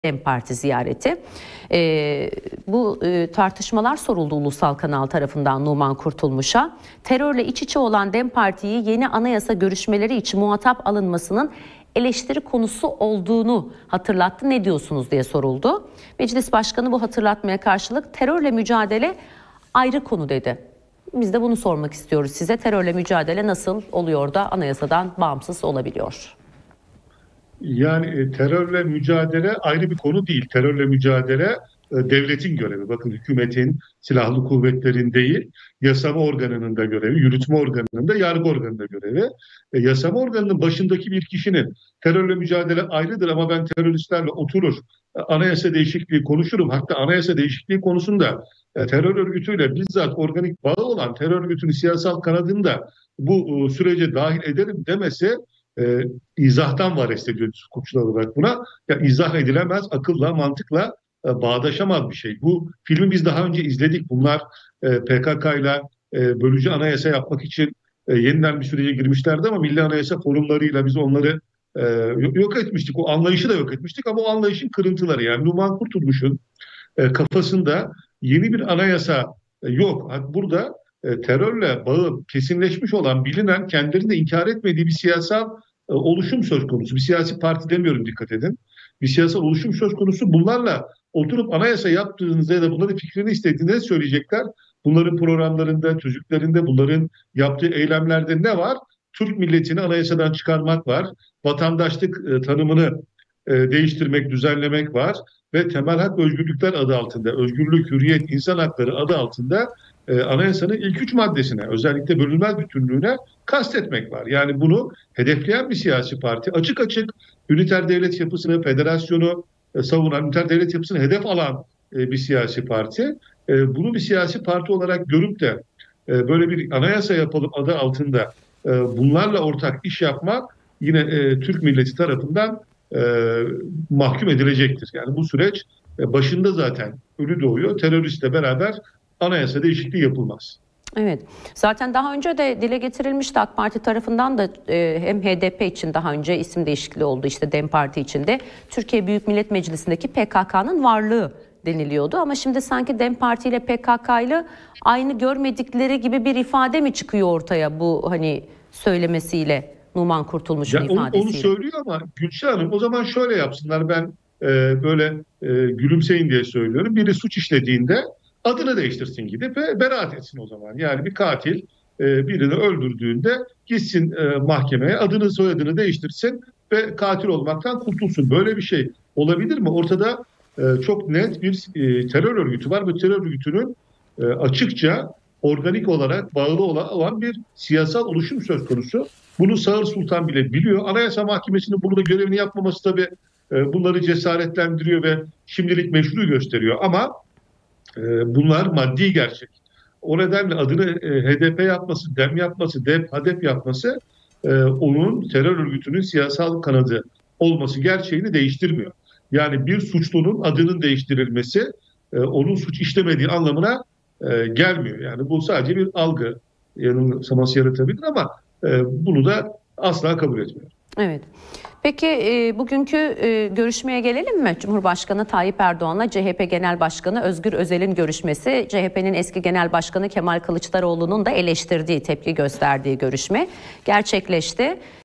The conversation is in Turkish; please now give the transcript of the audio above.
DEM Parti ziyareti. Bu tartışmalar soruldu ulusal kanal tarafından Numan Kurtulmuş'a. Terörle iç içe olan DEM Parti'yi yeni anayasa görüşmeleri için muhatap alınmasının eleştiri konusu olduğunu hatırlattı. Ne diyorsunuz diye soruldu. Meclis Başkanı bu hatırlatmaya karşılık terörle mücadele ayrı konu dedi. Biz de bunu sormak istiyoruz size. Terörle mücadele nasıl oluyor da anayasadan bağımsız olabiliyor? Yani terörle mücadele ayrı bir konu değil. Terörle mücadele devletin görevi. Bakın hükümetin, silahlı kuvvetlerin değil, yasama organının da görevi, yürütme organının da, yargı organının da görevi. Yasama organının başındaki bir kişinin terörle mücadele ayrıdır ama ben teröristlerle oturur, anayasa değişikliği konuşurum. Hatta anayasa değişikliği konusunda terör örgütüyle bizzat organik bağı olan terör örgütünün siyasal kanadını da bu sürece dahil ederim demesi izahtan var ediyoruz hukukçular olarak buna. Ya izah edilemez, akılla, mantıkla bağdaşamaz bir şey. Bu filmi biz daha önce izledik. Bunlar PKK ile bölücü anayasa yapmak için yeniden bir sürece girmişlerdi ama Milli Anayasa forumlarıyla biz onları yok etmiştik. O anlayışı da yok etmiştik ama o anlayışın kırıntıları. Yani Numan Kurtulmuş'un kafasında yeni bir anayasa yok. Burada terörle bağı kesinleşmiş olan, bilinen, kendilerinin de inkar etmediği bir siyasal oluşum söz konusu. Bir siyasi parti demiyorum, dikkat edin. Bir siyasal oluşum söz konusu. Bunlarla oturup anayasa yaptığınızda ya da bunların fikrini istediğinde söyleyecekler. Bunların programlarında, tüzüklerinde, bunların yaptığı eylemlerde ne var? Türk milletini anayasadan çıkarmak var. Vatandaşlık tanımını değiştirmek, düzenlemek var. Ve temel hak ve özgürlükler adı altında, özgürlük, hürriyet, insan hakları adı altında anayasanın ilk 3 maddesine, özellikle bölünmez bütünlüğüne kastetmek var. Yani bunu hedefleyen bir siyasi parti, açık açık üniter devlet yapısını, federasyonu savunan, üniter devlet yapısını hedef alan bir siyasi parti. Bunu bir siyasi parti olarak görüp de böyle bir anayasa yapalım adı altında bunlarla ortak iş yapmak yine Türk milleti tarafından mahkum edilecektir. Yani bu süreç başında zaten ölü doğuyor. Teröristle beraber anayasa değişikliği yapılmaz. Evet. Zaten daha önce de dile getirilmişti AK Parti tarafından da hem HDP için daha önce isim değişikliği oldu, işte DEM Parti için de Türkiye Büyük Millet Meclisi'ndeki PKK'nın varlığı deniliyordu. Ama şimdi sanki DEM Parti ile PKK'yla aynı görmedikleri gibi bir ifade mi çıkıyor ortaya bu hani söylemesiyle, Numan Kurtulmuş'un ifadesiyle? Onu söylüyor ama Gülşah Hanım, o zaman şöyle yapsınlar, ben böyle gülümseyin diye söylüyorum. Biri suç işlediğinde adını değiştirsin, gidip beraat etsin o zaman. Yani bir katil birini öldürdüğünde gitsin mahkemeye, adını soyadını değiştirsin ve katil olmaktan kurtulsun. Böyle bir şey olabilir mi? Ortada çok net bir terör örgütü var. Bu terör örgütünün açıkça organik olarak bağlı olan bir siyasal oluşum söz konusu. Bunu Sağır Sultan bile biliyor. Anayasa Mahkemesi'nin burada görevini yapmaması tabii bunları cesaretlendiriyor ve şimdilik meşru gösteriyor. Ama bunlar maddi gerçek. O nedenle adını HDP yapması, DEM yapması, DEP, HADEP yapması onun terör örgütünün siyasal kanadı olması gerçeğini değiştirmiyor. Yani bir suçlunun adının değiştirilmesi onun suç işlemediği anlamına gelmiyor. Yani bu sadece bir algı yanılsaması yaratabilir ama bunu da asla kabul etmiyor. Evet. Peki bugünkü görüşmeye gelelim mi? Cumhurbaşkanı Tayyip Erdoğan'la CHP Genel Başkanı Özgür Özel'in görüşmesi, CHP'nin eski Genel Başkanı Kemal Kılıçdaroğlu'nun da eleştirdiği, tepki gösterdiği görüşme gerçekleşti.